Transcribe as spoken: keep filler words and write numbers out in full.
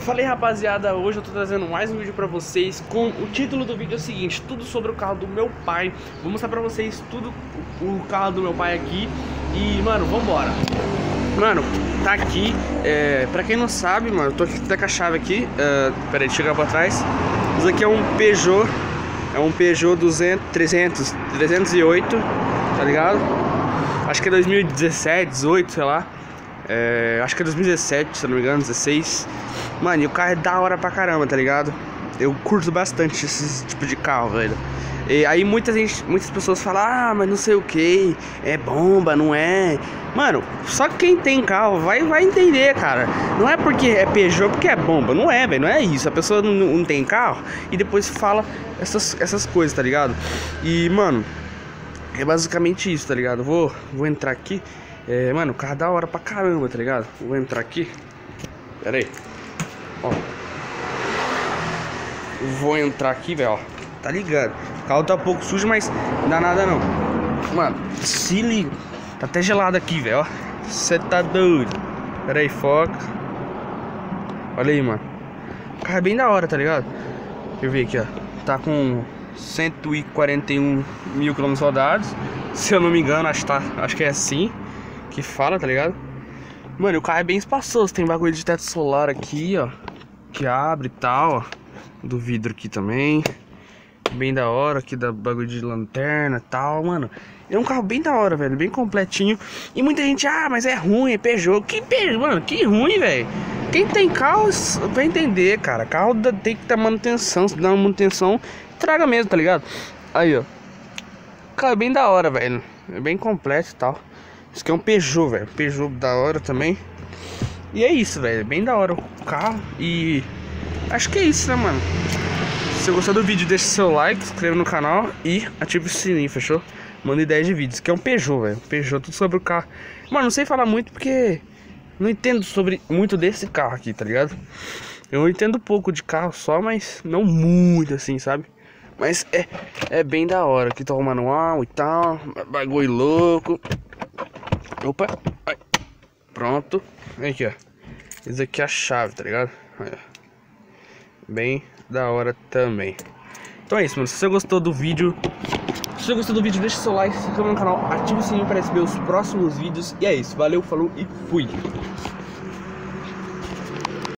Falei, rapaziada, hoje eu tô trazendo mais um vídeo pra vocês. Com o título do vídeo é o seguinte: tudo sobre o carro do meu pai. Vou mostrar pra vocês tudo o carro do meu pai aqui. E, mano, vambora. Mano, tá aqui, é, pra quem não sabe, mano, eu tô aqui até com a chave aqui. é, Pera aí, deixa eu chegar pra trás. Isso aqui é um Peugeot. É um Peugeot duzentos, trezentos, trezentos e oito, tá ligado? Acho que é dois mil e dezessete, dezoito, sei lá. É, acho que é dois mil e dezessete, se eu não me engano, dezesseis. Mano, e o carro é da hora pra caramba, tá ligado? Eu curto bastante esse tipo de carro, velho. E aí muita gente, muitas pessoas falam: ah, mas não sei o que, é bomba, não é? Mano, só quem tem carro vai, vai entender, cara. Não é porque é Peugeot porque é bomba, não é, velho, não é isso. A pessoa não, não tem carro e depois fala essas, essas coisas, tá ligado? E, mano, é basicamente isso, tá ligado? Vou, vou entrar aqui. É, mano, o carro é da hora pra caramba, tá ligado? Vou entrar aqui. Pera aí. Ó. Vou entrar aqui, velho, ó. Tá ligado? O carro tá um pouco sujo, mas não dá nada não. Mano, se liga. Tá até gelado aqui, velho, ó. Cê tá doido. Pera aí, foca. Olha aí, mano. O carro é bem da hora, tá ligado? Deixa eu ver aqui, ó. Tá com cento e quarenta e um mil quilômetros rodados. Se eu não me engano, acho que, tá, acho que é assim que fala, tá ligado? Mano, o carro é bem espaçoso. Tem bagulho de teto solar aqui, ó, que abre e tal, ó. Do vidro aqui também. Bem da hora, aqui da bagulho de lanterna e tal, mano. É um carro bem da hora, velho, bem completinho. E muita gente: ah, mas é ruim, é Peugeot. Que Peugeot, mano, que ruim, velho. Quem tem carro vai entender, cara. Carro tem que ter manutenção. Se dá uma manutenção, traga mesmo, tá ligado? Aí, ó. O carro é bem da hora, velho. É bem completo e tal. Isso aqui é um Peugeot, velho. Peugeot da hora também. E é isso, velho. Bem da hora o carro. E acho que é isso, né, mano? Se você gostou do vídeo, deixa seu like, se inscreva no canal e ative o sininho, fechou? Manda ideias de vídeos, que é um Peugeot, velho. Peugeot, tudo sobre o carro. Mano, não sei falar muito porque não entendo sobre muito desse carro aqui, tá ligado? Eu entendo pouco de carro só, mas não muito assim, sabe? Mas é, é bem da hora. Aqui tá o manual e tal. Bagulho louco. Opa, ai. Pronto. Aqui, ó. Esse aqui é a chave, tá ligado? Aí, ó. Bem da hora também. Então é isso, mano. Se você gostou do vídeo, se você gostou do vídeo, deixa seu like, se inscreva no canal, ativa o sininho para receber os próximos vídeos. E é isso, valeu, falou e fui.